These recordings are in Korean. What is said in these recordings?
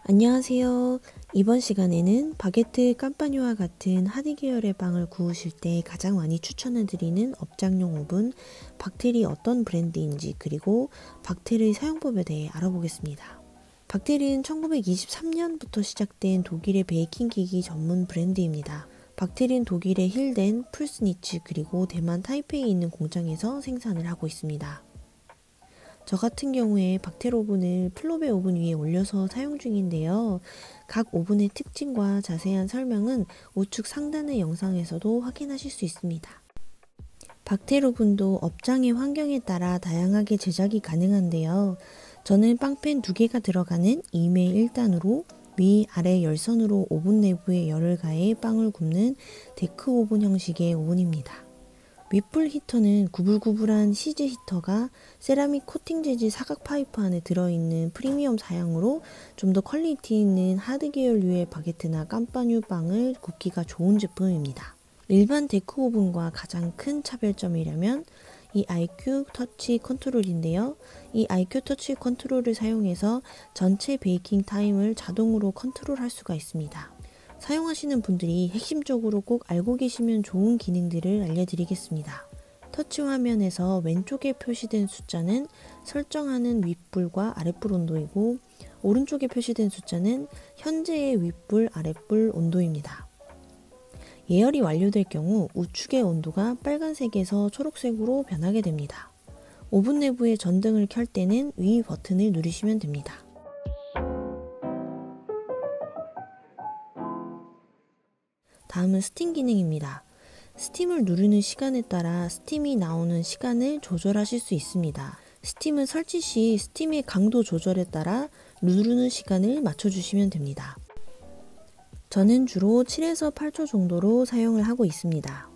안녕하세요. 이번 시간에는 바게트 깜파뉴와 같은 하드 계열의 빵을 구우실 때 가장 많이 추천해드리는 업장용 오븐 박텔이 어떤 브랜드인지 그리고 박텔의 사용법에 대해 알아보겠습니다. 박텔은 1923년부터 시작된 독일의 베이킹 기기 전문 브랜드입니다. 박텔은 독일의 힐덴, 풀스니츠 그리고 대만 타이페이에 있는 공장에서 생산을 하고 있습니다. 저 같은 경우에 박텔 오븐을 플로베 오븐 위에 올려서 사용 중인데요. 각 오븐의 특징과 자세한 설명은 우측 상단의 영상에서도 확인하실 수 있습니다. 박텔 오븐도 업장의 환경에 따라 다양하게 제작이 가능한데요. 저는 빵팬 2개가 들어가는 2매 1단으로 위, 아래 열선으로 오븐 내부에 열을 가해 빵을 굽는 데크 오븐 형식의 오븐입니다. 윗불 히터는 구불구불한 시즈 히터가 세라믹 코팅 재질 사각 파이프 안에 들어있는 프리미엄 사양으로 좀 더 퀄리티 있는 하드 계열류의 바게트나 깜파뉴 빵을 굽기가 좋은 제품입니다. 일반 데크 오븐과 가장 큰 차별점이라면 이 IQ 터치 컨트롤인데요. 이 IQ 터치 컨트롤을 사용해서 전체 베이킹 타임을 자동으로 컨트롤할 수가 있습니다. 사용하시는 분들이 핵심적으로 꼭 알고 계시면 좋은 기능들을 알려드리겠습니다. 터치 화면에서 왼쪽에 표시된 숫자는 설정하는 윗불과 아랫불 온도이고 오른쪽에 표시된 숫자는 현재의 윗불, 아랫불 온도입니다. 예열이 완료될 경우 우측의 온도가 빨간색에서 초록색으로 변하게 됩니다. 오븐 내부의 전등을 켤 때는 위 버튼을 누르시면 됩니다. 다음은 스팀 기능입니다. 스팀을 누르는 시간에 따라 스팀이 나오는 시간을 조절하실 수 있습니다. 스팀은 설치 시 스팀의 강도 조절에 따라 누르는 시간을 맞춰주시면 됩니다. 저는 주로 7에서 8초 정도로 사용을 하고 있습니다.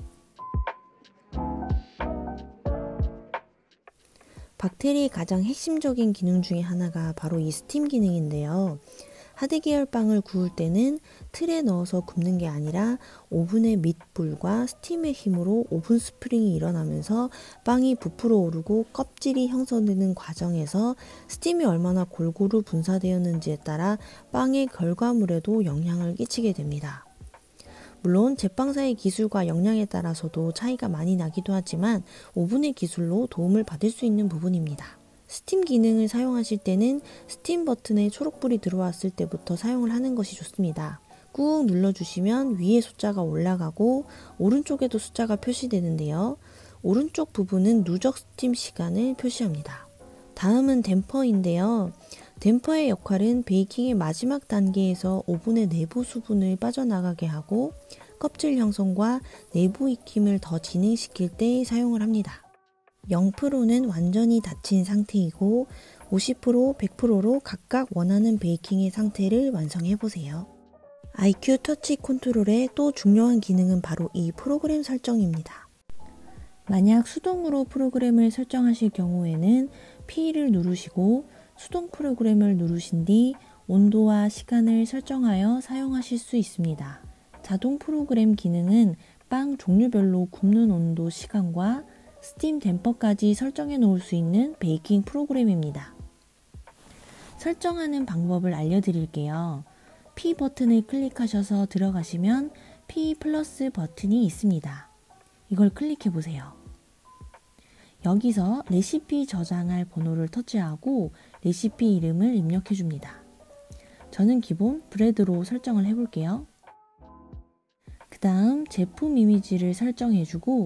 박텔의 가장 핵심적인 기능 중에 하나가 바로 이 스팀 기능인데요. 하드 계열 빵을 구울 때는 틀에 넣어서 굽는 게 아니라 오븐의 밑불과 스팀의 힘으로 오븐 스프링이 일어나면서 빵이 부풀어 오르고 껍질이 형성되는 과정에서 스팀이 얼마나 골고루 분사되었는지에 따라 빵의 결과물에도 영향을 끼치게 됩니다. 물론 제빵사의 기술과 역량에 따라서도 차이가 많이 나기도 하지만 오븐의 기술로 도움을 받을 수 있는 부분입니다. 스팀 기능을 사용하실 때는 스팀 버튼에 초록불이 들어왔을 때부터 사용을 하는 것이 좋습니다. 꾹 눌러주시면 위에 숫자가 올라가고 오른쪽에도 숫자가 표시되는데요. 오른쪽 부분은 누적 스팀 시간을 표시합니다. 다음은 댐퍼인데요. 댐퍼의 역할은 베이킹의 마지막 단계에서 오븐의 내부 수분을 빠져나가게 하고 껍질 형성과 내부 익힘을 더 진행시킬 때 사용을 합니다. 0%는 완전히 닫힌 상태이고 50%, 100%로 각각 원하는 베이킹의 상태를 완성해보세요. IQ 터치 컨트롤의 또 중요한 기능은 바로 이 프로그램 설정입니다. 만약 수동으로 프로그램을 설정하실 경우에는 P를 누르시고 수동 프로그램을 누르신 뒤 온도와 시간을 설정하여 사용하실 수 있습니다. 자동 프로그램 기능은 빵 종류별로 굽는 온도, 시간과 스팀 댐퍼까지 설정해 놓을 수 있는 베이킹 프로그램입니다. 설정하는 방법을 알려드릴게요. P 버튼을 클릭하셔서 들어가시면 P 플러스 버튼이 있습니다. 이걸 클릭해 보세요. 여기서 레시피 저장할 번호를 터치하고 레시피 이름을 입력해 줍니다. 저는 기본 브레드로 설정을 해 볼게요. 그 다음 제품 이미지를 설정해 주고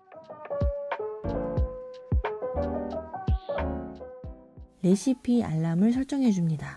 레시피 알람을 설정해 줍니다.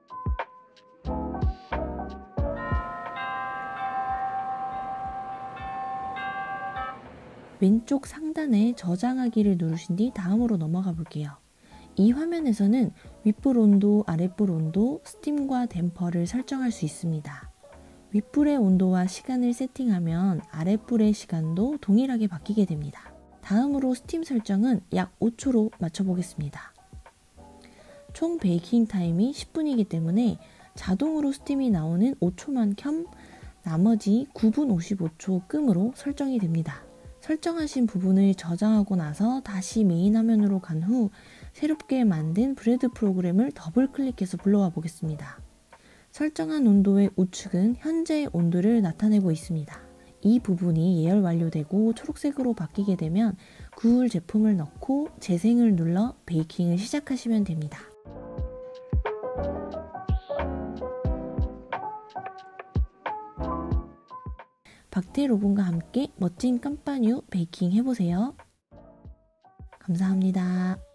왼쪽 상단에 저장하기를 누르신 뒤 다음으로 넘어가 볼게요. 이 화면에서는 윗불 온도, 아랫불 온도, 스팀과 댐퍼를 설정할 수 있습니다. 윗불의 온도와 시간을 세팅하면 아랫불의 시간도 동일하게 바뀌게 됩니다. 다음으로 스팀 설정은 약 5초로 맞춰보겠습니다. 총 베이킹 타임이 10분이기 때문에 자동으로 스팀이 나오는 5초만 켬 나머지 9분 55초 끔으로 설정이 됩니다. 설정하신 부분을 저장하고 나서 다시 메인 화면으로 간 후 새롭게 만든 브레드 프로그램을 더블 클릭해서 불러와 보겠습니다. 설정한 온도의 우측은 현재 온도를 나타내고 있습니다. 이 부분이 예열 완료되고 초록색으로 바뀌게 되면 구울 제품을 넣고 재생을 눌러 베이킹을 시작하시면 됩니다. 박테일 오븐과 함께 멋진 깜빠뉴 베이킹 해보세요. 감사합니다.